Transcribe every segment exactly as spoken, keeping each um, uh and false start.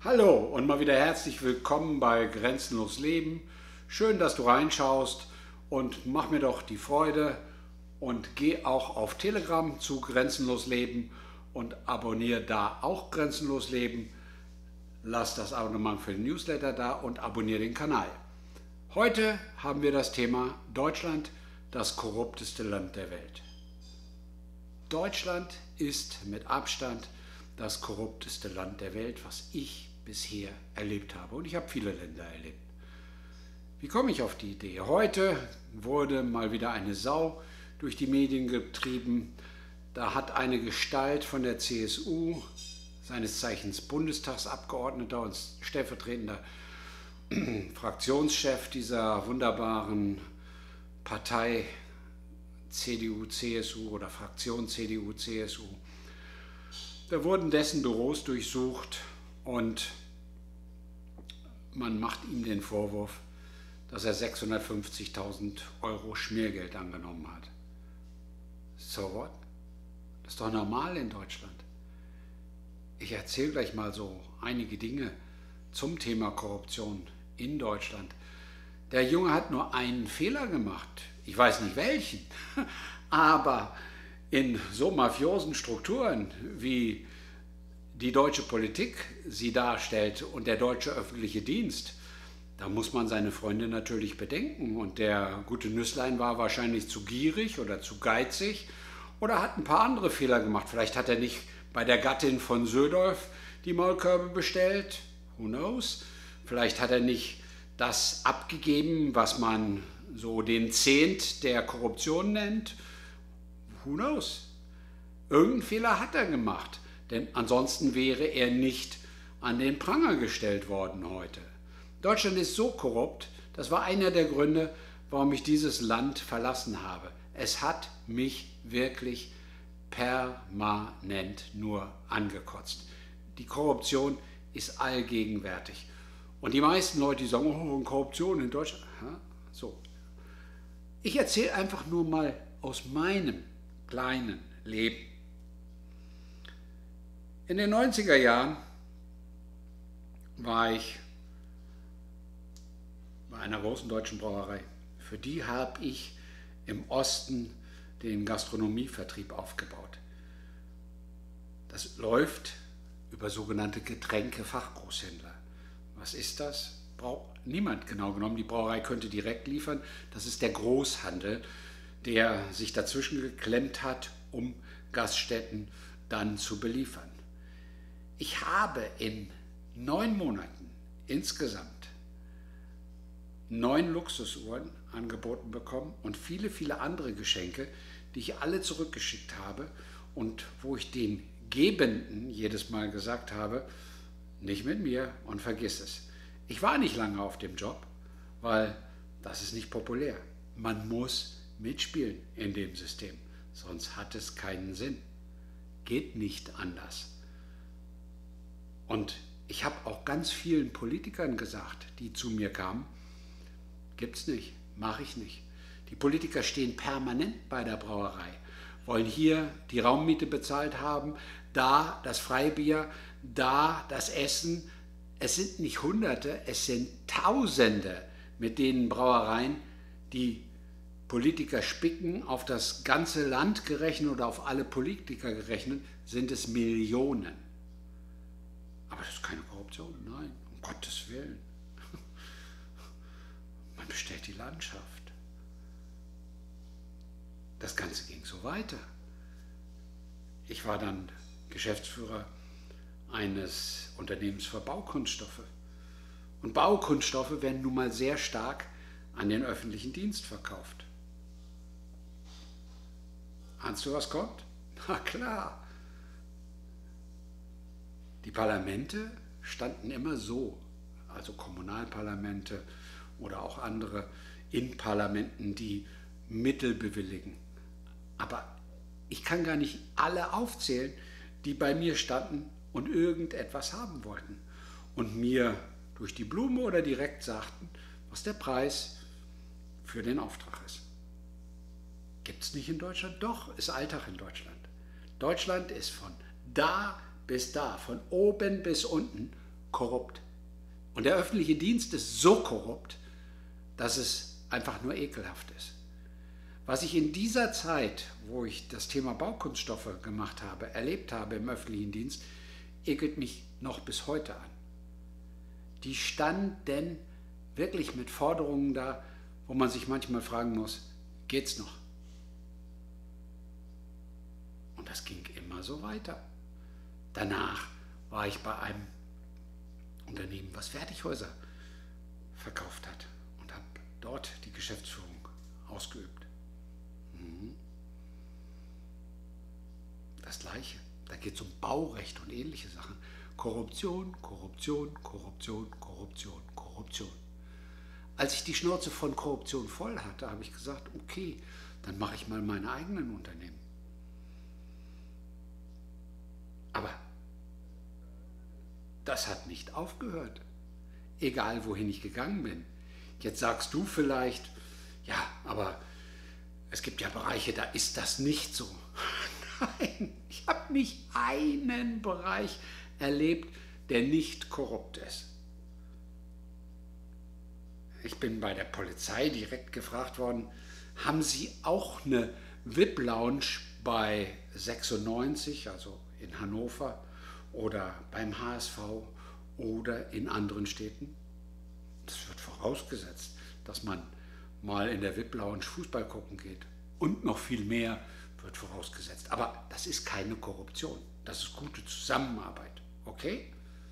Hallo und mal wieder herzlich willkommen bei Grenzenlos Leben. Schön, dass du reinschaust und mach mir doch die Freude und geh auch auf Telegram zu Grenzenlos Leben und abonniere da auch Grenzenlos Leben. Lass das Abonnement für den Newsletter da und abonniere den Kanal. Heute haben wir das Thema Deutschland, das korrupteste Land der Welt. Deutschland ist mit Abstand das korrupteste Land der Welt, was ich bisher erlebt habe. Und ich habe viele Länder erlebt. Wie komme ich auf die Idee? Heute wurde mal wieder eine Sau durch die Medien getrieben. Da hat eine Gestalt von der C S U, seines Zeichens Bundestagsabgeordneter und stellvertretender Fraktionschef dieser wunderbaren Partei C D U C S U oder Fraktion C D U C S U. Da wurden dessen Büros durchsucht und man macht ihm den Vorwurf, dass er sechshundertfünfzigtausend Euro Schmiergeld angenommen hat. So what? Das ist doch normal in Deutschland. Ich erzähle gleich mal so einige Dinge zum Thema Korruption in Deutschland. Der Junge hat nur einen Fehler gemacht. Ich weiß nicht welchen, aber in so mafiosen Strukturen, wie die deutsche Politik sie darstellt und der deutsche öffentliche Dienst, da muss man seine Freunde natürlich bedenken. Und der gute Nüsslein war wahrscheinlich zu gierig oder zu geizig oder hat ein paar andere Fehler gemacht. Vielleicht hat er nicht bei der Gattin von Södorf die Maulkörbe bestellt, who knows. Vielleicht hat er nicht das abgegeben, was man so den Zehnt der Korruption nennt, who knows. Irgendeinen Fehler hat er gemacht, denn ansonsten wäre er nicht an den Pranger gestellt worden heute. Deutschland ist so korrupt, das war einer der Gründe, warum ich dieses Land verlassen habe. Es hat mich wirklich permanent nur angekotzt. Die Korruption ist allgegenwärtig. Und die meisten Leute, die sagen, oh, Korruption in Deutschland, ja, so. Ich erzähle einfach nur mal aus meinem kleinen Leben. In den neunziger Jahren war ich bei einer großen deutschen Brauerei. Für die habe ich im Osten den Gastronomievertrieb aufgebaut. Das läuft über sogenannte Getränkefachgroßhändler. Was ist das? Braucht niemand genau genommen. Die Brauerei könnte direkt liefern. Das ist der Großhandel, der sich dazwischen geklemmt hat, um Gaststätten dann zu beliefern. Ich habe in neun Monaten insgesamt neun Luxusuhren angeboten bekommen und viele, viele andere Geschenke, die ich alle zurückgeschickt habe und wo ich den Gebenden jedes Mal gesagt habe, nicht mit mir und vergiss es. Ich war nicht lange auf dem Job, weil das ist nicht populär. Man muss mitspielen in dem System, sonst hat es keinen Sinn. Geht nicht anders. Und ich habe auch ganz vielen Politikern gesagt, die zu mir kamen, gibt's nicht, mache ich nicht. Die Politiker stehen permanent bei der Brauerei, wollen hier die Raummiete bezahlt haben, da das Freibier, da das Essen. Es sind nicht Hunderte, es sind Tausende, mit denen Brauereien die Politiker spicken. Auf das ganze Land gerechnet oder auf alle Politiker gerechnet sind es Millionen. Aber das ist keine Korruption, nein, um Gottes Willen. Man bestellt die Landschaft. Das Ganze ging so weiter. Ich war dann Geschäftsführer eines Unternehmens für Baukunststoffe. Und Baukunststoffe werden nun mal sehr stark an den öffentlichen Dienst verkauft. Ahnst du, was kommt? Na klar. Die Parlamente standen immer so, also Kommunalparlamente oder auch andere in Parlamenten, die Mittel bewilligen. Aber ich kann gar nicht alle aufzählen, die bei mir standen und irgendetwas haben wollten und mir durch die Blume oder direkt sagten, was der Preis für den Auftrag ist. Gibt es nicht in Deutschland? Doch, ist Alltag in Deutschland. Deutschland ist von da bis da, von oben bis unten korrupt. Und der öffentliche Dienst ist so korrupt, dass es einfach nur ekelhaft ist. Was ich in dieser Zeit, wo ich das Thema Baukunststoffe gemacht habe, erlebt habe im öffentlichen Dienst, ekelt mich noch bis heute an. Die standen wirklich mit Forderungen da, wo man sich manchmal fragen muss, geht's noch? Und das ging immer so weiter. Danach war ich bei einem Unternehmen, was Fertighäuser verkauft hat und habe dort die Geschäftsführung ausgeübt. Das Gleiche. Da geht es um Baurecht und ähnliche Sachen. Korruption, Korruption, Korruption, Korruption, Korruption. Als ich die Schnauze von Korruption voll hatte, habe ich gesagt, okay, dann mache ich mal meine eigenen Unternehmen. Aber das hat nicht aufgehört, egal wohin ich gegangen bin. Jetzt sagst du vielleicht, ja, aber es gibt ja Bereiche, da ist das nicht so. Nein, ich habe nicht einen Bereich erlebt, der nicht korrupt ist. Ich bin bei der Polizei direkt gefragt worden, haben Sie auch eine V I P-Lounge bei sechsundneunzig, also in Hannover oder beim H S V oder in anderen Städten? Das wird vorausgesetzt, dass man mal in der V I P-Lounge Fußball gucken geht. Und noch viel mehr wird vorausgesetzt. Aber das ist keine Korruption. Das ist gute Zusammenarbeit. Okay?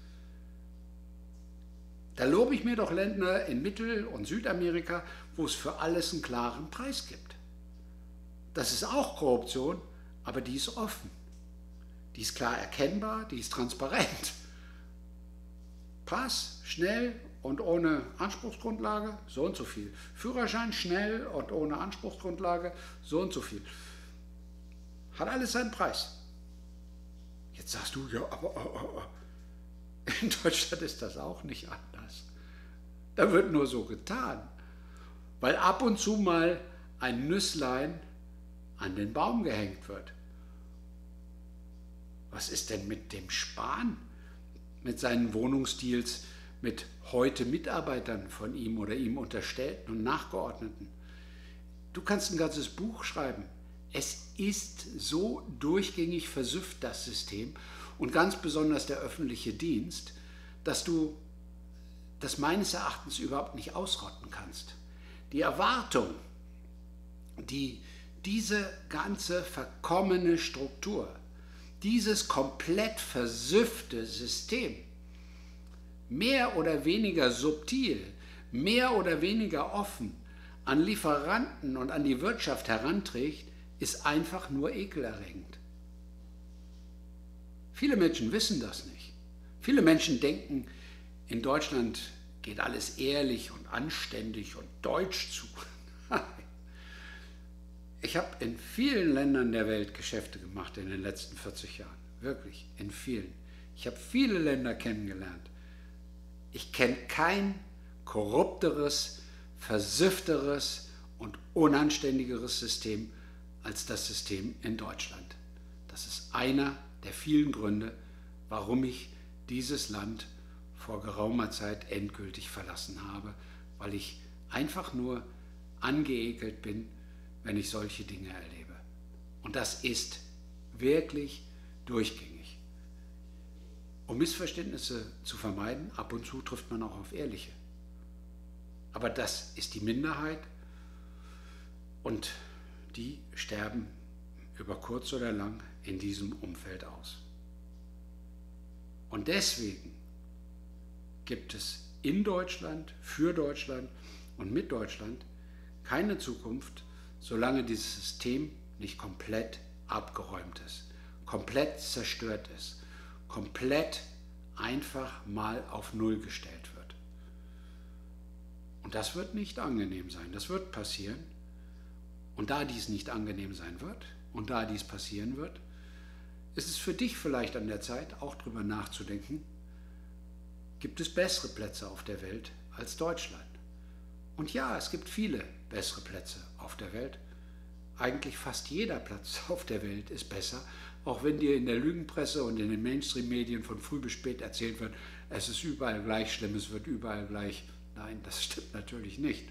Da lobe ich mir doch Länder in Mittel- und Südamerika, wo es für alles einen klaren Preis gibt. Das ist auch Korruption, aber die ist offen. Die ist klar erkennbar, die ist transparent. Pass, schnell und ohne Anspruchsgrundlage, so und so viel. Führerschein schnell und ohne Anspruchsgrundlage, so und so viel. Hat alles seinen Preis. Jetzt sagst du, ja, aber, aber, aber in Deutschland ist das auch nicht anders. Da wird nur so getan, weil ab und zu mal ein Nüsslein an den Baum gehängt wird. Was ist denn mit dem Spahn, mit seinen Wohnungsdeals, mit heute Mitarbeitern von ihm oder ihm Unterstellten und Nachgeordneten? Du kannst ein ganzes Buch schreiben. Es ist so durchgängig versüfft, das System, und ganz besonders der öffentliche Dienst, dass du das meines Erachtens überhaupt nicht ausrotten kannst. Die Erwartung, die diese ganze verkommene Struktur, dieses komplett versüffte System mehr oder weniger subtil, mehr oder weniger offen an Lieferanten und an die Wirtschaft heranträgt, ist einfach nur ekelerregend. Viele Menschen wissen das nicht. Viele Menschen denken, in Deutschland geht alles ehrlich und anständig und deutsch zu. Ich habe in vielen Ländern der Welt Geschäfte gemacht in den letzten vierzig Jahren. Wirklich, in vielen. Ich habe viele Länder kennengelernt. Ich kenne kein korrupteres, versüfteres und unanständigeres System als das System in Deutschland. Das ist einer der vielen Gründe, warum ich dieses Land vor geraumer Zeit endgültig verlassen habe, weil ich einfach nur angeekelt bin, wenn ich solche Dinge erlebe. Und das ist wirklich durchgängig. Um Missverständnisse zu vermeiden, ab und zu trifft man auch auf Ehrliche. Aber das ist die Minderheit und die sterben über kurz oder lang in diesem Umfeld aus. Und deswegen gibt es in Deutschland, für Deutschland und mit Deutschland keine Zukunft, solange dieses System nicht komplett abgeräumt ist, komplett zerstört ist, komplett einfach mal auf Null gestellt wird. Und das wird nicht angenehm sein, das wird passieren. Und da dies nicht angenehm sein wird und da dies passieren wird, ist es für dich vielleicht an der Zeit, auch darüber nachzudenken, gibt es bessere Plätze auf der Welt als Deutschland? Und ja, es gibt viele bessere Plätze auf der Welt. Eigentlich fast jeder Platz auf der Welt ist besser, auch wenn dir in der Lügenpresse und in den Mainstream-Medien von früh bis spät erzählt wird, es ist überall gleich schlimm, es wird überall gleich. Nein, das stimmt natürlich nicht.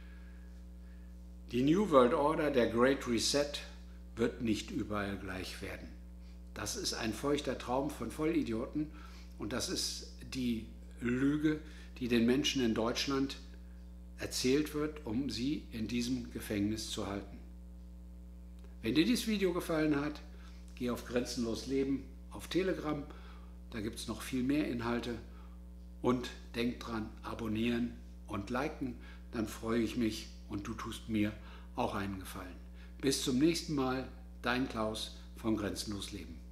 Die New World Order, der Great Reset, wird nicht überall gleich werden. Das ist ein feuchter Traum von Vollidioten und das ist die Lüge, die den Menschen in Deutschland erzählt wird, um sie in diesem Gefängnis zu halten. Wenn dir dieses Video gefallen hat, geh auf Grenzenlos Leben auf Telegram, da gibt es noch viel mehr Inhalte und denk dran, abonnieren und liken, dann freue ich mich und du tust mir auch einen Gefallen. Bis zum nächsten Mal, dein Klaus von Grenzenlos Leben.